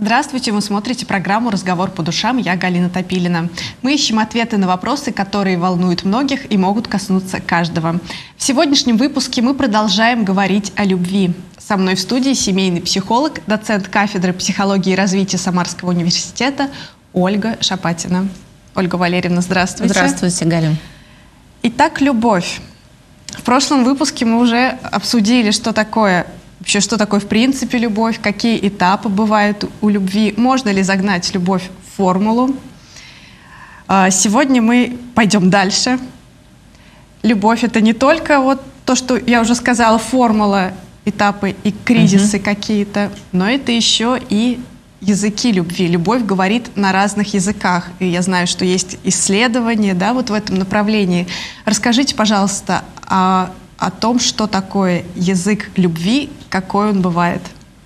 Здравствуйте, вы смотрите программу «Разговор по душам». Я Галина Топилина. Мы ищем ответы на вопросы, которые волнуют многих и могут коснуться каждого. В сегодняшнем выпуске мы продолжаем говорить о любви. Со мной в студии семейный психолог, доцент кафедры психологии и развития Самарского университета Ольга Шапатина. Ольга Валерьевна, здравствуйте. Здравствуйте, Галя. Итак, любовь. В прошлом выпуске мы уже обсудили, что такое в принципе любовь, какие этапы бывают у любви, можно ли загнать любовь в формулу. Сегодня мы пойдем дальше. Любовь — это не только вот то, что я уже сказала, формула, этапы и кризисы какие-то, но это еще и языки любви. Любовь говорит на разных языках. И я знаю, что есть исследования, да, вот в этом направлении. Расскажите, пожалуйста, о том, что такое язык любви, какой он бывает.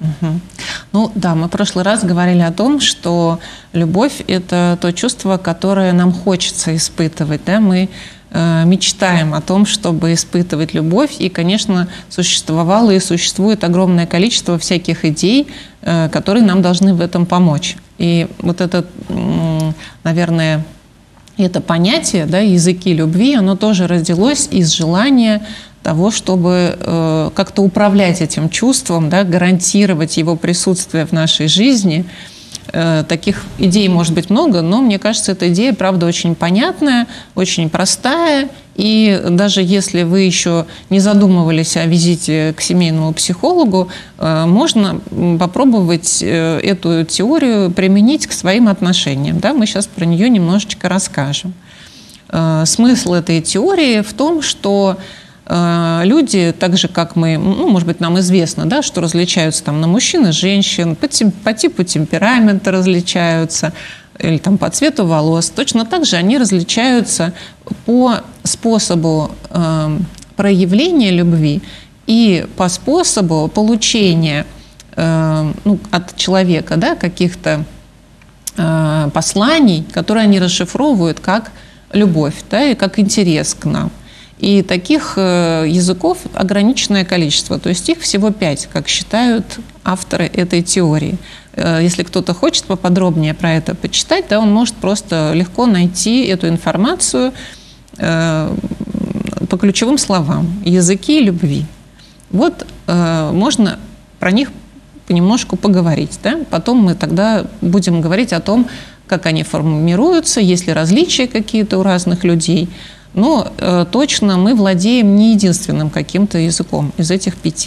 Ну да, мы в прошлый раз говорили о том, что любовь — это то чувство, которое нам хочется испытывать. Да? Мы мечтаем о том, чтобы испытывать любовь. И, конечно, существовало и существует огромное количество всяких идей, которые нам должны в этом помочь. И вот это, наверное, это понятие, да, языки любви, оно тоже родилось из желания того, чтобы как-то управлять этим чувством, да, гарантировать его присутствие в нашей жизни. Таких идей может быть много, но мне кажется, эта идея, правда, очень понятная, очень простая. И даже если вы еще не задумывались о визите к семейному психологу, можно попробовать эту теорию применить к своим отношениям. Да? Мы сейчас про нее немножечко расскажем. Смысл этой теории в том, что люди, так же, как мы, может быть, нам известно, да, что различаются там на мужчин и женщин, по типу темперамента различаются, или там по цвету волос, точно так же они различаются по способу проявления любви и по способу получения от человека, да, каких-то посланий, которые они расшифровывают как любовь, да, и как интерес к нам. И таких языков ограниченное количество, то есть их всего 5, как считают авторы этой теории. Если кто-то хочет поподробнее про это почитать, да, он может просто легко найти эту информацию по ключевым словам. Языки любви. Вот можно про них понемножку поговорить. Да? Потом мы тогда будем говорить о том, как они формируются, есть ли различия какие-то у разных людей. Но точно мы владеем не единственным каким-то языком из этих 5.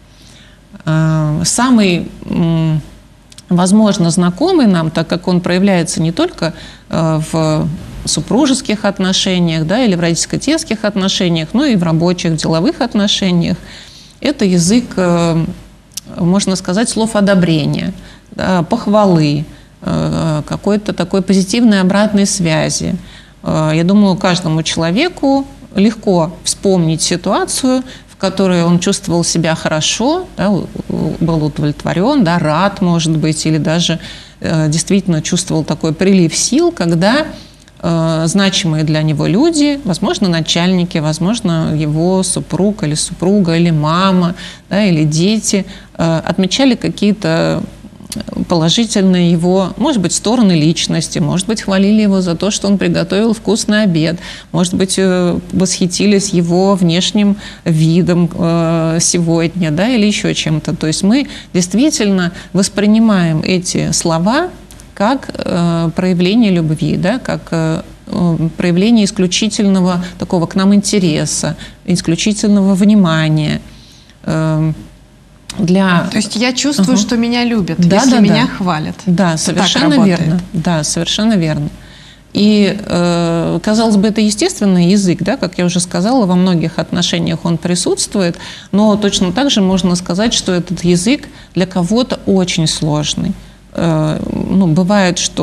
Самый, возможно, знакомый нам, так как он проявляется не только в супружеских отношениях, да, или в родительско-детских отношениях, но и в рабочих, деловых отношениях, это язык, можно сказать, слов одобрения, да, похвалы, какой-то такой позитивной обратной связи. Я думаю, каждому человеку легко вспомнить ситуацию, в которой он чувствовал себя хорошо, да, был удовлетворен, да, рад, может быть, или даже действительно чувствовал такой прилив сил, когда значимые для него люди, возможно, начальники, возможно, его супруг или супруга, или мама, да, или дети, отмечали какие-то положительные его, может быть, стороны личности, может быть, хвалили его за то, что он приготовил вкусный обед, может быть, восхитились его внешним видом сегодня, да, или еще чем-то. То есть мы действительно воспринимаем эти слова как проявление любви, да, как проявление исключительного такого к нам интереса, исключительного внимания. То есть я чувствую, что меня любят, если меня хвалят. Да, совершенно верно. Да, совершенно верно. И, казалось бы, это естественный язык, да, как я уже сказала, во многих отношениях он присутствует, но точно так же можно сказать, что этот язык для кого-то очень сложный. Бывает, что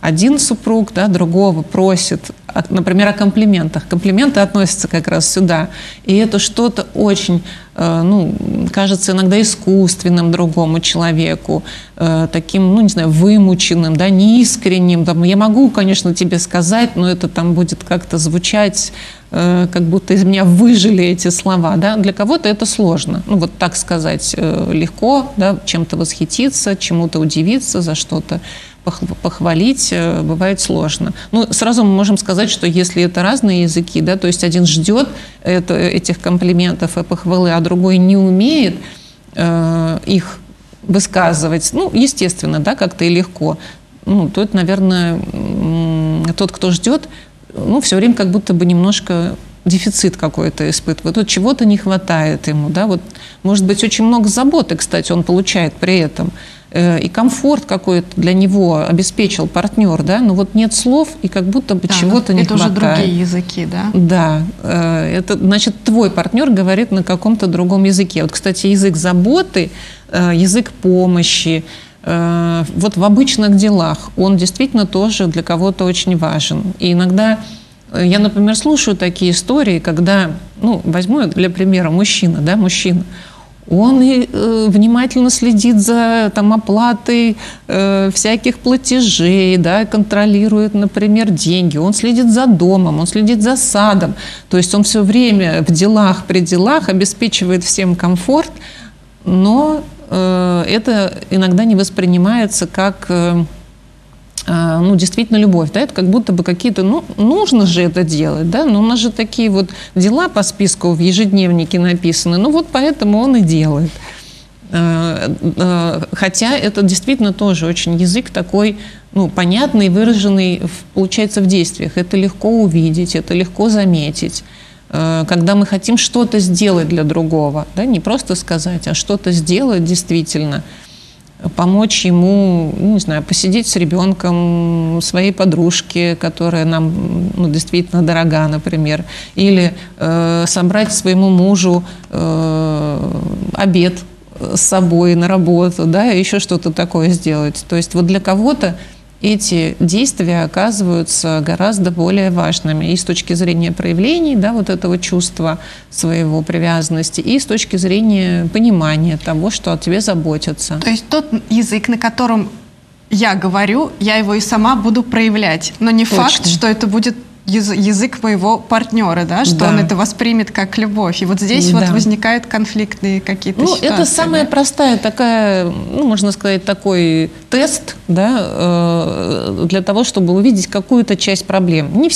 один супруг, да, другого просит, например, о комплиментах. Комплименты относятся как раз сюда. И это что-то очень, ну, кажется иногда искусственным другому человеку, таким, ну, не знаю, вымученным, да, неискренним. Там, я могу, конечно, тебе сказать, но это там будет как-то звучать, как будто из меня выжили эти слова. Да? Для кого-то это сложно. Ну, вот так сказать легко, да, чем-то восхититься, чему-то удивиться, за что-то похвалить бывает сложно. Ну, сразу мы можем сказать, что если это разные языки, да, то есть один ждет этих комплиментов и похвалы, а другой не умеет их высказывать, ну, естественно, да, как-то и легко, ну, то это, наверное, тот, кто ждет, ну, все время как будто бы немножко дефицит какой-то испытывает, вот чего-то не хватает ему, да, вот, может быть, очень много заботы, кстати, он получает при этом, и комфорт какой-то для него обеспечил партнер, да, но вот нет слов, и как будто бы чего-то не хватает. Это уже другие языки, да? Да, это, значит, твой партнер говорит на каком-то другом языке. Вот, кстати, язык заботы, язык помощи, вот в обычных делах он действительно тоже для кого-то очень важен. И иногда я, например, слушаю такие истории, когда, ну, возьму для примера мужчина, да, мужчина, он внимательно следит за там, оплатой всяких платежей, да, контролирует, например, деньги, он следит за домом, он следит за садом. То есть он все время в делах, при делах обеспечивает всем комфорт, но это иногда не воспринимается как, ну, действительно любовь, да, это как будто бы какие-то, ну, нужно же это делать, да, но у нас же такие вот дела по списку в ежедневнике написаны, ну, вот поэтому он и делает. Хотя это действительно тоже очень язык такой, ну, понятный, выраженный, получается, в действиях. Это легко увидеть, это легко заметить. Когда мы хотим что-то сделать для другого, да, не просто сказать, а что-то сделать действительно, помочь ему, не знаю, посидеть с ребенком, своей подружке, которая нам, ну, действительно дорога, например, или собрать своему мужу обед с собой на работу, да, еще что-то такое сделать. То есть вот для кого-то эти действия оказываются гораздо более важными и с точки зрения проявлений, да, вот этого чувства своего привязанности, и с точки зрения понимания того, что о тебе заботятся. То есть тот язык, на котором я говорю, я его и сама буду проявлять, но не Точно. факт, что это будет язык моего партнера, да, что он это воспримет как любовь. И вот здесь вот возникают конфликтные какие-то ситуации. Это самая простая такая, ну, можно сказать, такой тест, да, для того, чтобы увидеть какую-то часть проблем. Не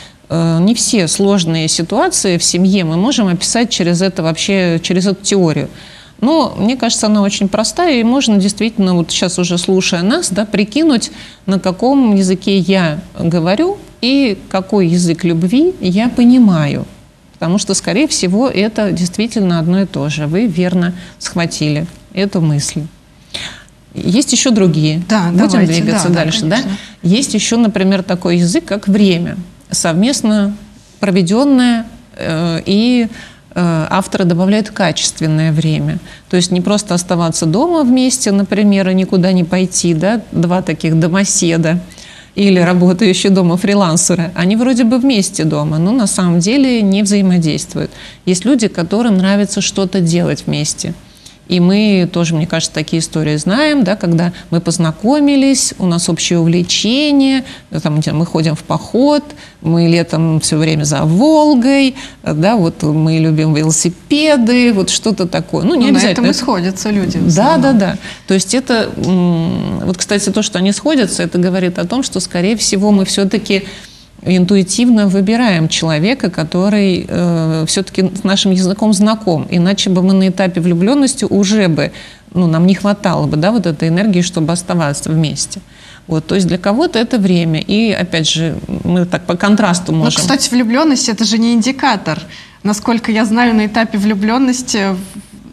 все сложные ситуации в семье мы можем описать через это вообще, через эту теорию. Но мне кажется, она очень простая, и можно действительно, вот сейчас уже слушая нас, да, прикинуть, на каком языке я говорю и какой язык любви я понимаю. Потому что, скорее всего, это действительно одно и то же. Вы верно схватили эту мысль. Есть еще другие. Да, будем двигаться дальше. Да? Есть еще, например, такой язык, как время. Совместно проведенное и авторы добавляют качественное время. То есть не просто оставаться дома вместе, например, и никуда не пойти, да, два таких домоседа или работающие дома фрилансеры, они вроде бы вместе дома, но на самом деле не взаимодействуют. Есть люди, которым нравится что-то делать вместе. И мы тоже, мне кажется, такие истории знаем, да, когда мы познакомились, у нас общее увлечение, там, мы ходим в поход, мы летом все время за Волгой, да, вот мы любим велосипеды, вот что-то такое. Ну, не обязательно. На этом и сходятся люди. Да. То есть это, вот, кстати, то, что они сходятся, это говорит о том, что, скорее всего, мы все-таки интуитивно выбираем человека, который все-таки с нашим языком знаком. Иначе бы мы на этапе влюбленности уже бы, ну, нам не хватало бы, да, вот этой энергии, чтобы оставаться вместе. Вот, то есть для кого-то это время. И, опять же, мы так по контрасту можем... Ну, кстати, влюбленность – это же не индикатор. Насколько я знаю, на этапе влюбленности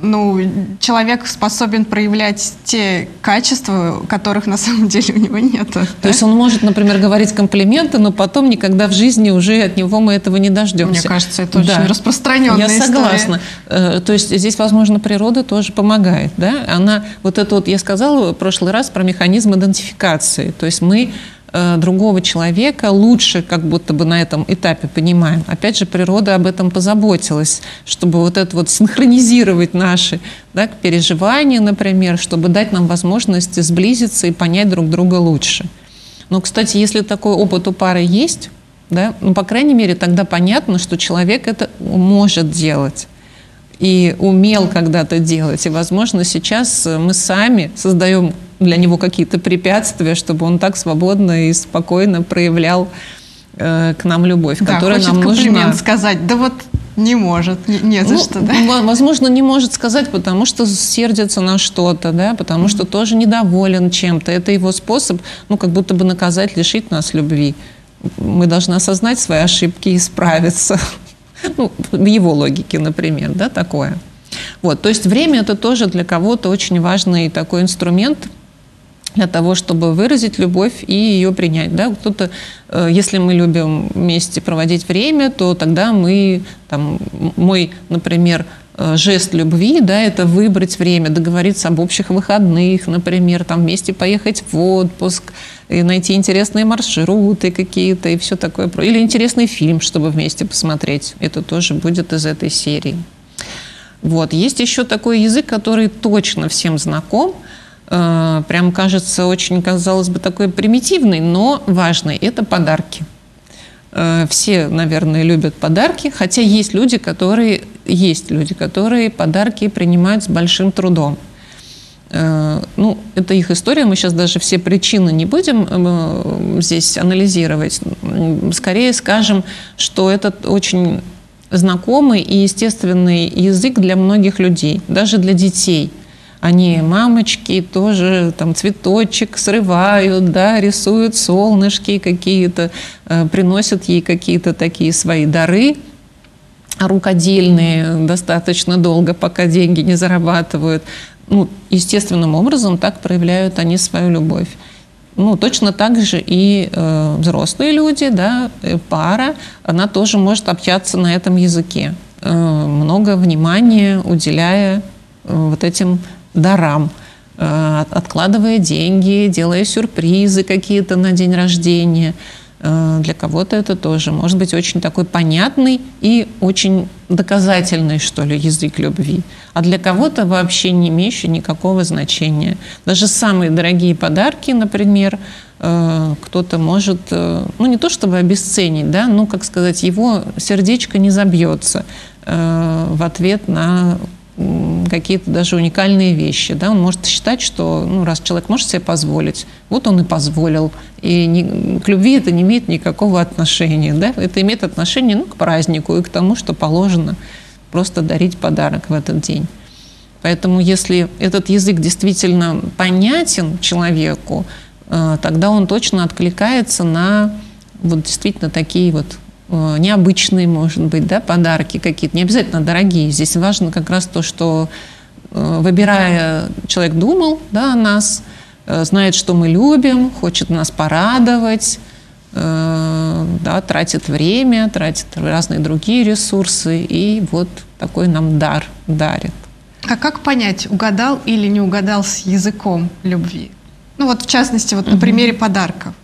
ну, человек способен проявлять те качества, которых на самом деле у него нет. То есть он может, например, говорить комплименты, но потом никогда в жизни уже от него мы этого не дождемся. Мне кажется, это очень распространенная история. Я согласна. То есть здесь, возможно, природа тоже помогает. Да? Она, вот это вот, я сказала в прошлый раз про механизм идентификации. То есть мы другого человека лучше как будто бы на этом этапе понимаем. Опять же, природа об этом позаботилась, чтобы вот это вот синхронизировать наши, да, переживания, например, чтобы дать нам возможность сблизиться и понять друг друга лучше. Но, кстати, если такой опыт у пары есть, да, ну, по крайней мере, тогда понятно, что человек это может делать и умел когда-то делать. И, возможно, сейчас мы сами создаем для него какие-то препятствия, чтобы он так свободно и спокойно проявлял к нам любовь, да, которая нам нужна. Хочет комплимент сказать, да вот не может, не за что. Да? Возможно, не может сказать, потому что сердится на что-то, да, потому что тоже недоволен чем-то. Это его способ, ну, как будто бы наказать, лишить нас любви. Мы должны осознать свои ошибки и исправиться. Ну, в его логике, например, да, такое. Вот, то есть время – это тоже для кого-то очень важный такой инструмент для того, чтобы выразить любовь и ее принять. Да? Кто-то, если мы любим вместе проводить время, то тогда мы, там, мой, например, жест любви, да, это выбрать время, договориться об общих выходных, например, там, вместе поехать в отпуск, и найти интересные маршруты какие-то и все такое. Или интересный фильм, чтобы вместе посмотреть. Это тоже будет из этой серии. Вот. Есть еще такой язык, который точно всем знаком. Прям кажется очень, казалось бы, такой примитивный, но важный. Это подарки. Все, наверное, любят подарки, хотя есть люди, которые подарки принимают с большим трудом. Ну, это их история, мы сейчас даже все причины не будем здесь анализировать. Скорее скажем, что это очень знакомый и естественный язык для многих людей, даже для детей. Они, мамочки, тоже там цветочек срывают, да, рисуют солнышки какие-то, приносят ей какие-то такие свои дары рукодельные достаточно долго, пока деньги не зарабатывают. Ну, естественным образом так проявляют они свою любовь. Ну, точно так же и взрослые люди, да, пара, она тоже может общаться на этом языке, много внимания уделяя вот этим дарам, откладывая деньги, делая сюрпризы какие-то на день рождения. Для кого-то это тоже может быть очень такой понятный и очень доказательный, что ли, язык любви. А для кого-то вообще не имеющий никакого значения. Даже самые дорогие подарки, например, кто-то может, ну не то чтобы обесценить, да, но, как сказать, его сердечко не забьется в ответ на какие-то даже уникальные вещи. Да? Он может считать, что ну, раз человек может себе позволить, вот он и позволил. И к любви это не имеет никакого отношения. Да? Это имеет отношение к празднику и к тому, что положено просто дарить подарок в этот день. Поэтому если этот язык действительно понятен человеку, тогда он точно откликается на вот действительно такие вот необычные, может быть, да, подарки какие-то, не обязательно дорогие. Здесь важно как раз то, что, выбирая, человек думал, да, о нас, знает, что мы любим, хочет нас порадовать, да, тратит время, тратит разные другие ресурсы, и вот такой нам дар дарит. А как понять, угадал или не угадал с языком любви? Ну вот в частности, вот на примере подарков.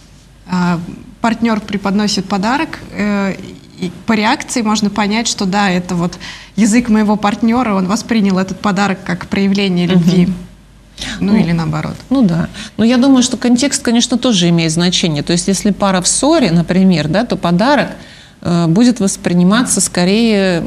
Партнер преподносит подарок, и по реакции можно понять, что да, это вот язык моего партнера, он воспринял этот подарок как проявление любви. Ну или наоборот. Ну да. Но я думаю, что контекст, конечно, тоже имеет значение. То есть если пара в ссоре, например, да, то подарок будет восприниматься скорее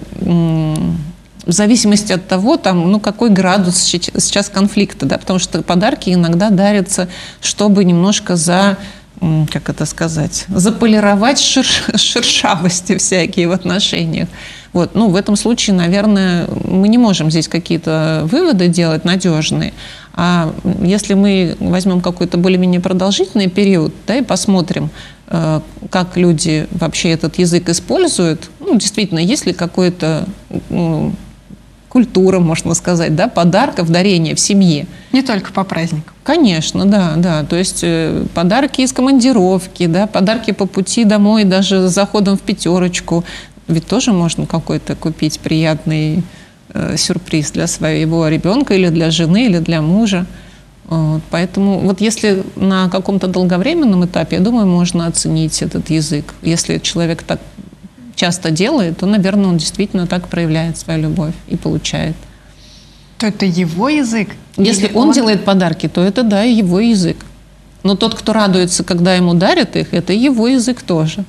в зависимости от того, там, ну, какой градус сейчас конфликта. Да, потому что подарки иногда дарятся, чтобы немножко как это сказать, заполировать шершавости всякие в отношениях. Вот. Ну, в этом случае, наверное, мы не можем здесь какие-то выводы делать надежные. А если мы возьмем какой-то более-менее продолжительный период, да, и посмотрим, как люди вообще этот язык используют, ну, действительно, есть ли какой-то культура, можно сказать, да, подарков, дарения в семье. Не только по праздникам. Конечно, да, да. То есть подарки из командировки, да, подарки по пути домой, даже с заходом в пятерочку. Ведь тоже можно какой-то купить приятный сюрприз для своего ребенка или для жены, или для мужа. Вот. Поэтому вот если на каком-то долговременном этапе, я думаю, можно оценить этот язык. Если человек так часто делает, то, наверное, он действительно так проявляет свою любовь и получает. То это его язык? Если он делает подарки, то это, да, его язык. Но тот, кто радуется, когда ему дарят их, это его язык тоже.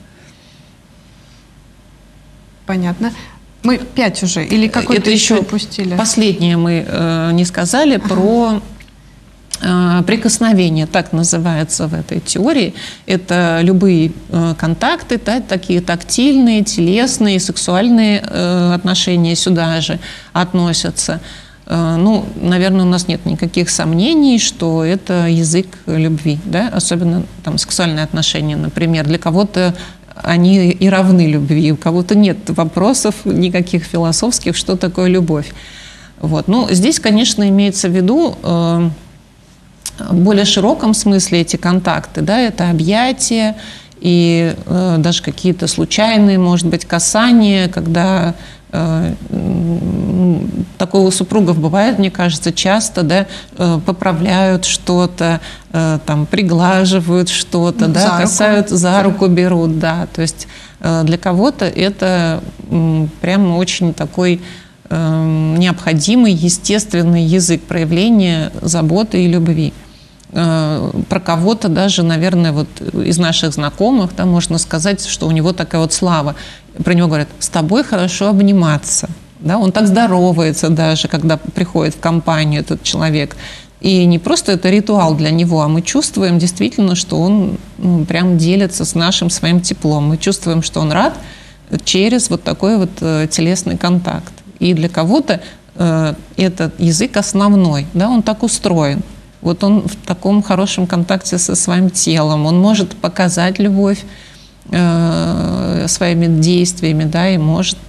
Понятно. Мы 5 уже, или какой-то еще упустили? Последнее мы не сказали про прикосновение, так называется в этой теории. Это любые контакты, да, такие тактильные, телесные, сексуальные отношения сюда же относятся. Ну, наверное, у нас нет никаких сомнений, что это язык любви, да? Особенно там сексуальные отношения, например. Для кого-то они и равны любви, у кого-то нет вопросов никаких философских, что такое любовь. Вот. Ну, здесь, конечно, имеется в виду в более широком смысле эти контакты, да, это объятия и даже какие-то случайные, может быть, касания, когда такого у супругов бывает, мне кажется, часто, да, поправляют что-то, там, приглаживают что-то, да, касают, за руку берут, да, то есть для кого-то это прямо очень такой необходимый, естественный язык проявления заботы и любви. Про кого-то даже, наверное, вот из наших знакомых, да, можно сказать, что у него такая вот слава. Про него говорят: с тобой хорошо обниматься. Да, он так здоровается даже, когда приходит в компанию этот человек. И не просто это ритуал для него, а мы чувствуем действительно, что он прям делится с нашим своим теплом. Мы чувствуем, что он рад через вот такой вот телесный контакт. И для кого-то этот язык основной, да, он так устроен. Вот он в таком хорошем контакте со своим телом, он может показать любовь своими действиями, да, и может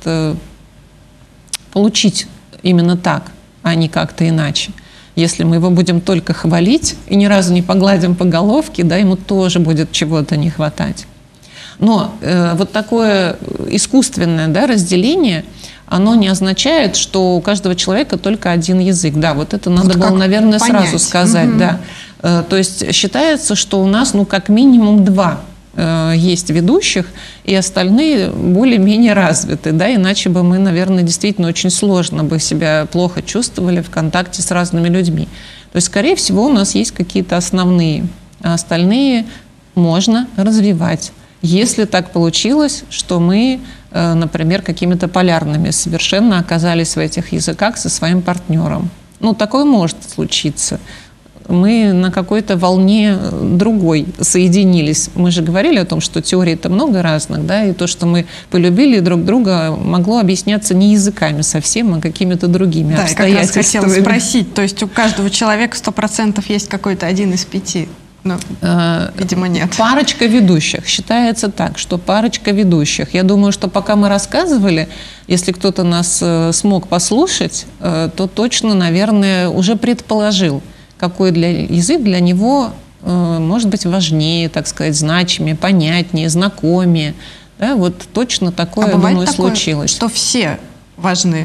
получить именно так, а не как-то иначе. Если мы его будем только хвалить и ни разу не погладим по головке, да, ему тоже будет чего-то не хватать. Но вот такое искусственное, да, разделение, оно не означает, что у каждого человека только один язык. Да, вот это надо было, наверное, сразу сказать. Да. То есть считается, что у нас, ну, как минимум 2 есть ведущих, и остальные более-менее развиты. Да? Иначе бы мы, наверное, действительно очень сложно бы себя плохо чувствовали в контакте с разными людьми. То есть, скорее всего, у нас есть какие-то основные, а остальные можно развивать. Если так получилось, что мы, например, какими-то полярными совершенно оказались в этих языках со своим партнером. Ну, такое может случиться. Мы на какой-то волне другой соединились. Мы же говорили о том, что теорий-то много разных, да, и то, что мы полюбили друг друга, могло объясняться не языками совсем, а какими-то другими обстоятельствами. Да, я как раз хотела спросить, то есть у каждого человека 100% есть какой-то один из 5? Ну, видимо, нет. Парочка ведущих. Считается так, что парочка ведущих. Я думаю, что пока мы рассказывали, если кто-то нас смог послушать, то точно, наверное, уже предположил, какой язык для него может быть важнее, так сказать, значимее, понятнее, знакомее. Да, вот точно такое, я думаю, случилось. Что все важны?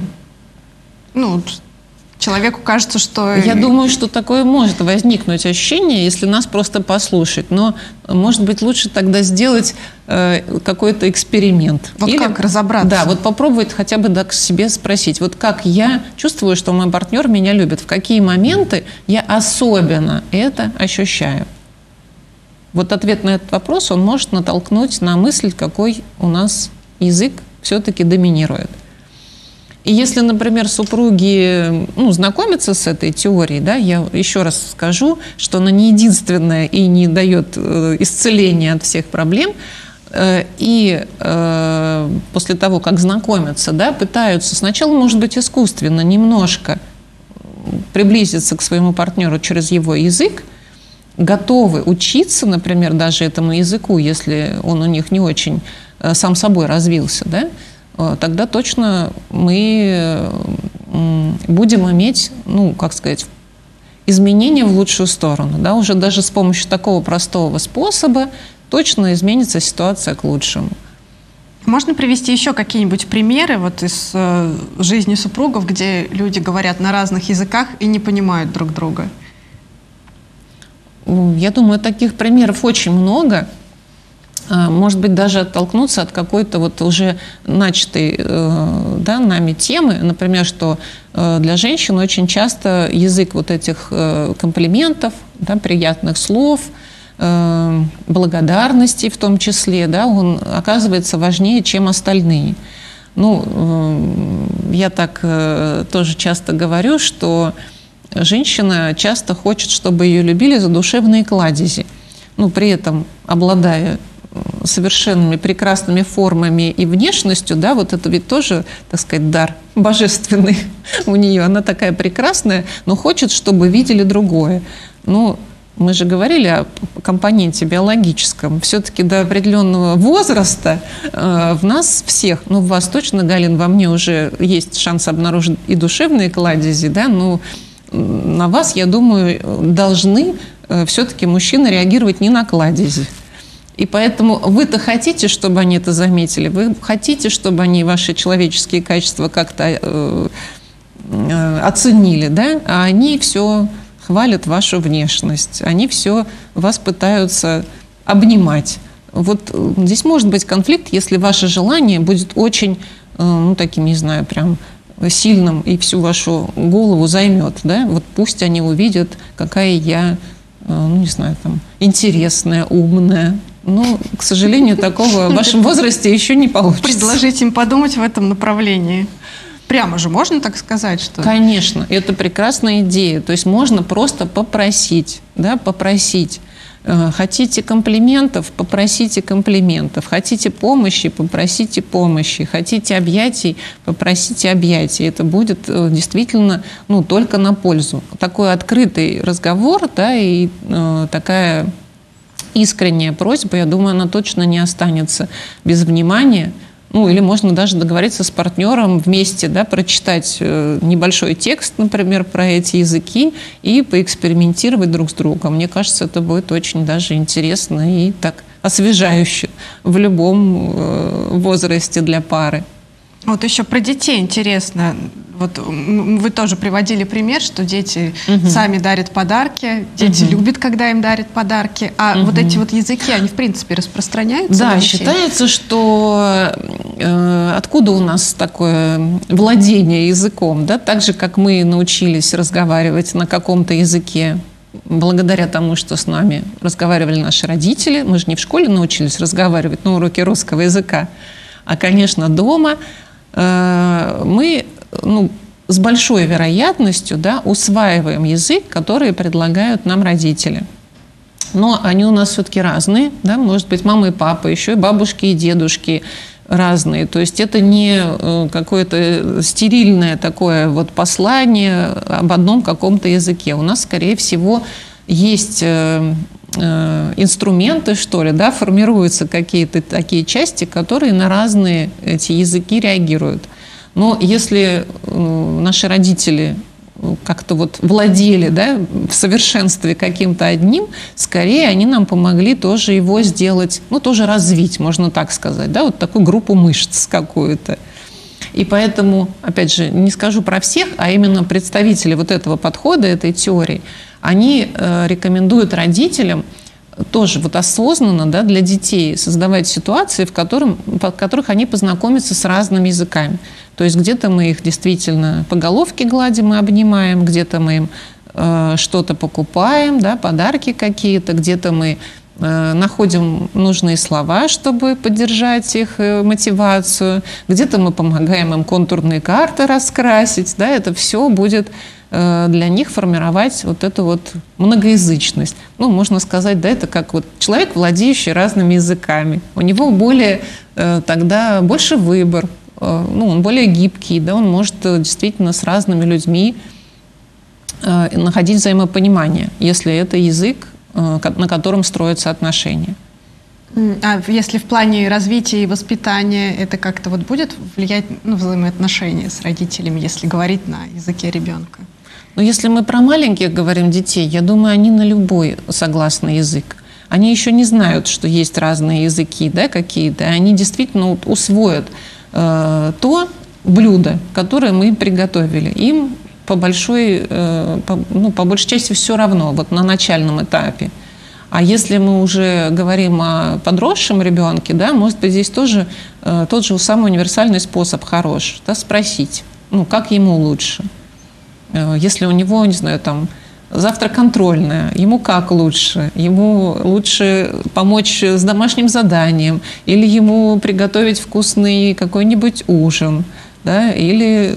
Ну, человеку кажется, что... Я думаю, что такое может возникнуть ощущение, если нас просто послушать. Но, может быть, лучше тогда сделать какой-то эксперимент. Вот или, как разобраться? Да, вот попробовать хотя бы так себе спросить. Вот как я чувствую, что мой партнер меня любит? В какие моменты я особенно это ощущаю? Вот ответ на этот вопрос, он может натолкнуть на мысль, какой у нас язык все-таки доминирует. И если, например, супруги знакомятся с этой теорией, да, я еще раз скажу, что она не единственная и не дает исцеления от всех проблем. И после того, как знакомятся, да, пытаются сначала, может быть, искусственно немножко приблизиться к своему партнеру через его язык, готовы учиться, например, даже этому языку, если он у них не очень сам собой развился, да, тогда точно мы будем иметь, ну, как сказать, изменения в лучшую сторону. Да? Уже даже с помощью такого простого способа точно изменится ситуация к лучшему. Можно привести еще какие-нибудь примеры вот из жизни супругов, где люди говорят на разных языках и не понимают друг друга? Я думаю, таких примеров очень много. Может быть, даже оттолкнуться от какой-то вот уже начатой да, нами темы. Например, что для женщин очень часто язык вот этих комплиментов, да, приятных слов, благодарности в том числе, да, он оказывается важнее, чем остальные. Ну, я так тоже часто говорю, что женщина часто хочет, чтобы ее любили за душевные кладези, ну, при этом обладая совершенными прекрасными формами и внешностью, да, вот это ведь тоже, так сказать, дар божественный у нее. Она такая прекрасная, но хочет, чтобы видели другое. Ну, мы же говорили о компоненте биологическом. Все-таки до определенного возраста в нас всех, ну, в вас точно, Галин, во мне уже есть шанс обнаружить и душевные кладези, да, но на вас, я думаю, должны все-таки мужчины реагировать не на кладези. И поэтому вы-то хотите, чтобы они это заметили, вы хотите, чтобы они ваши человеческие качества как-то оценили, да, а они все хвалят вашу внешность, они все вас пытаются обнимать. Вот здесь может быть конфликт, если ваше желание будет очень, ну, таким, не знаю, прям сильным и всю вашу голову займет, да, вот пусть они увидят, какая я, ну, не знаю, там, интересная, умная. Ну, к сожалению, такого в вашем возрасте еще не получится. Предложить им подумать в этом направлении. Прямо же можно так сказать, что... Конечно, это прекрасная идея. То есть можно просто попросить, да, попросить. Хотите комплиментов, попросите комплиментов. Хотите помощи, попросите помощи. Хотите объятий, попросите объятий. Это будет действительно, ну, только на пользу. Такой открытый разговор, да, и такая искренняя просьба, я думаю, она точно не останется без внимания. Ну, или можно даже договориться с партнером вместе, да, прочитать небольшой текст, например, про эти языки и поэкспериментировать друг с другом. Мне кажется, это будет очень даже интересно и так освежающе в любом возрасте для пары. Вот еще про детей интересно. Вот вы тоже приводили пример, что дети сами дарят подарки, дети любят, когда им дарят подарки, а вот эти вот языки, они в принципе распространяются? Да, считается, что откуда у нас такое владение языком, да, так же, как мы научились разговаривать на каком-то языке, благодаря тому, что с нами разговаривали наши родители, мы же не в школе научились разговаривать на уроке русского языка, а, конечно, дома, мы, ну, с большой вероятностью, да, усваиваем язык, который предлагают нам родители. Но они у нас все-таки разные, да, может быть, мама и папа, еще и бабушки и дедушки разные. То есть это не какое-то стерильное такое вот послание об одном каком-то языке. У нас, скорее всего, есть инструменты, что ли, да, формируются какие-то такие части, которые на разные эти языки реагируют. Но если наши родители как-то вот владели, да, в совершенстве каким-то одним, скорее они нам помогли тоже его сделать, ну, тоже развить, можно так сказать, да, вот такую группу мышц какую-то. И поэтому, опять же, не скажу про всех, а именно представители вот этого подхода, этой теории, они рекомендуют родителям тоже вот осознанно, да, для детей создавать ситуации, в которых они познакомятся с разными языками. То есть где-то мы их действительно по головке гладим и обнимаем, где-то мы им что-то покупаем, да, подарки какие-то, где-то мы находим нужные слова, чтобы поддержать их мотивацию, где-то мы помогаем им контурные карты раскрасить, да, это все будет для них формировать вот эту вот многоязычность. Ну, можно сказать, да, это как вот человек, владеющий разными языками. У него тогда больше выбор, ну, он более гибкий, да, он может действительно с разными людьми находить взаимопонимание, если это язык, на котором строятся отношения. А если в плане развития и воспитания это как-то вот будет влиять на взаимоотношения с родителями, если говорить на языке ребенка? Но если мы про маленьких говорим детей, я думаю, они на любой согласный язык. Они еще не знают, что есть разные языки, да, какие-то. Они действительно усвоят то блюдо, которое мы им приготовили. Им по большей части все равно, вот на начальном этапе. А если мы уже говорим о подросшем ребенке, да, может быть, здесь тоже тот же самый универсальный способ хорош, да, спросить, как ему лучше. Если у него, не знаю, там, завтра контрольная, ему как лучше? Ему лучше помочь с домашним заданием или ему приготовить вкусный какой-нибудь ужин, да? Или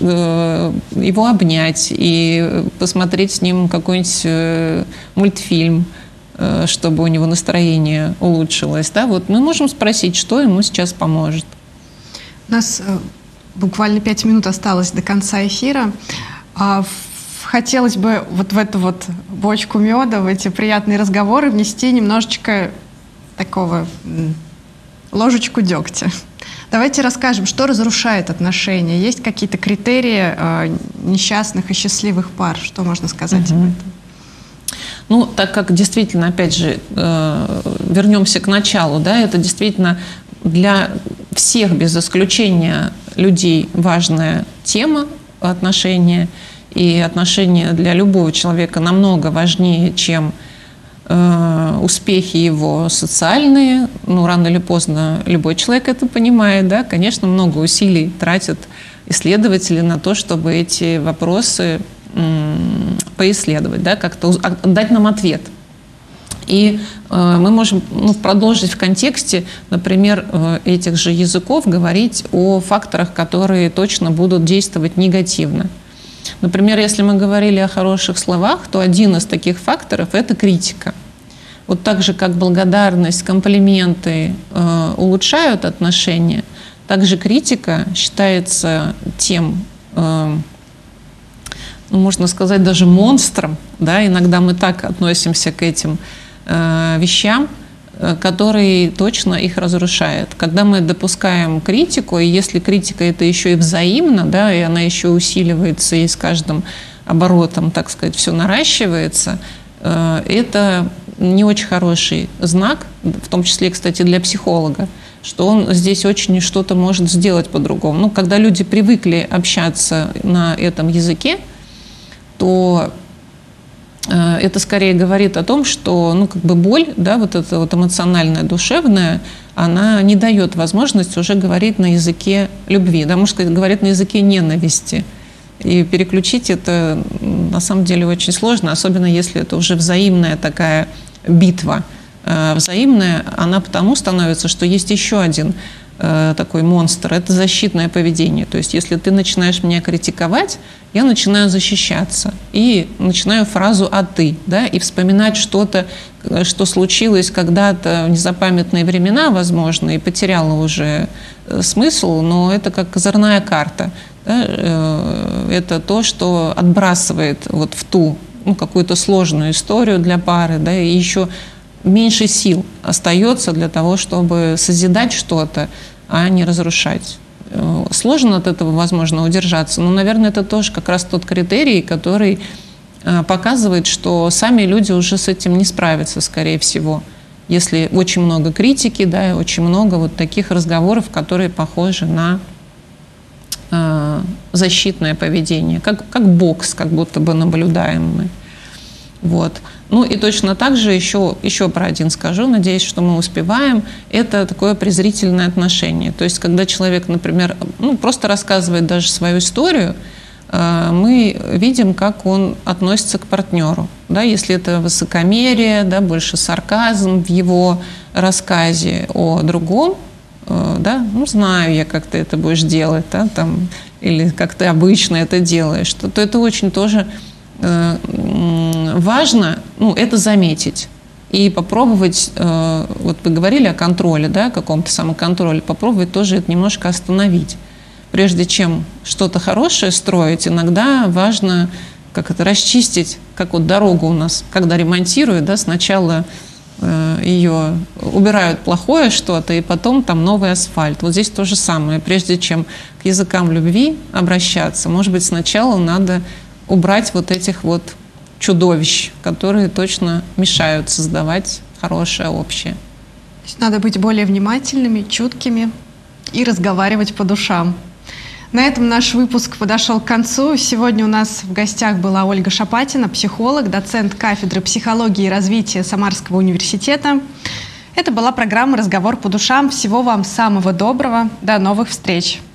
его обнять и посмотреть с ним какой-нибудь мультфильм, чтобы у него настроение улучшилось. Да? Вот мы можем спросить, что ему сейчас поможет. У нас буквально 5 минут осталось до конца эфира. Хотелось бы вот в эту вот бочку меда, в эти приятные разговоры внести немножечко такого, ложечку дегтя. Давайте расскажем, что разрушает отношения. Есть какие-то критерии несчастных и счастливых пар? Что можно сказать об этом? Так как действительно, опять же, вернемся к началу, да, это действительно для всех без исключения людей важная тема отношения. И отношения для любого человека намного важнее, чем успехи его социальные. Рано или поздно любой человек это понимает. Да? Конечно, много усилий тратят исследователи на то, чтобы эти вопросы поисследовать, да? Как-то дать нам ответ. И мы можем продолжить в контексте, например, этих же языков говорить о факторах, которые точно будут действовать негативно. Например, если мы говорили о хороших словах, то один из таких факторов – это критика. Вот так же, как благодарность, комплименты улучшают отношения, также критика считается тем, можно сказать, даже монстром. Да? Иногда мы так относимся к этим вещам, который точно их разрушает. Когда мы допускаем критику, и если критика это еще и взаимна, да, и она еще усиливается, и с каждым оборотом, так сказать, все наращивается, это не очень хороший знак, в том числе, кстати, для психолога, что он здесь очень что-то может сделать по-другому. Когда люди привыкли общаться на этом языке, то это скорее говорит о том, что боль, да, вот эта вот эмоциональная, душевная, она не дает возможности уже говорить на языке любви, да, можно сказать, говорит на языке ненависти. И переключить это на самом деле очень сложно, особенно если это уже взаимная такая битва. Взаимная, она потому становится, что есть еще один такой монстр, это защитное поведение. То есть если ты начинаешь меня критиковать, я начинаю защищаться и начинаю фразу «а ты», да, и вспоминать что-то, что случилось когда-то в незапамятные времена, возможно, и потеряло уже смысл, но это как козырная карта. Да, это то, что отбрасывает вот в ту какую-то сложную историю для пары, да, и еще меньше сил остается для того, чтобы созидать что-то, а не разрушать. Сложно от этого, возможно, удержаться, но, наверное, это тоже как раз тот критерий, который показывает, что сами люди уже с этим не справятся, скорее всего. Если очень много критики, да, и очень много вот таких разговоров, которые похожи на защитное поведение, как бокс, как будто бы наблюдаем мы. Вот. И точно так же еще про один скажу, надеюсь, что мы успеваем, это такое презрительное отношение. То есть, когда человек, например, просто рассказывает даже свою историю, мы видим, как он относится к партнеру. Да, если это высокомерие, да, больше сарказм в его рассказе о другом, да, знаю я, как ты это будешь делать, да, там, или как ты обычно это делаешь, то это очень тоже важно, это заметить и попробовать, вот вы говорили о контроле, да, каком-то самоконтроле, попробовать тоже это немножко остановить. Прежде чем что-то хорошее строить, иногда важно расчистить, как вот дорогу у нас, когда ремонтируют, да, сначала ее убирают плохое что-то, и потом там новый асфальт. Вот здесь то же самое. Прежде чем к языкам любви обращаться, может быть, сначала надо убрать вот этих вот чудовищ, которые точно мешают создавать хорошее общее. То есть надо быть более внимательными, чуткими и разговаривать по душам. На этом наш выпуск подошел к концу. Сегодня у нас в гостях была Ольга Шапатина, психолог, доцент кафедры психологии и развития Самарского университета. Это была программа «Разговор по душам». Всего вам самого доброго. До новых встреч!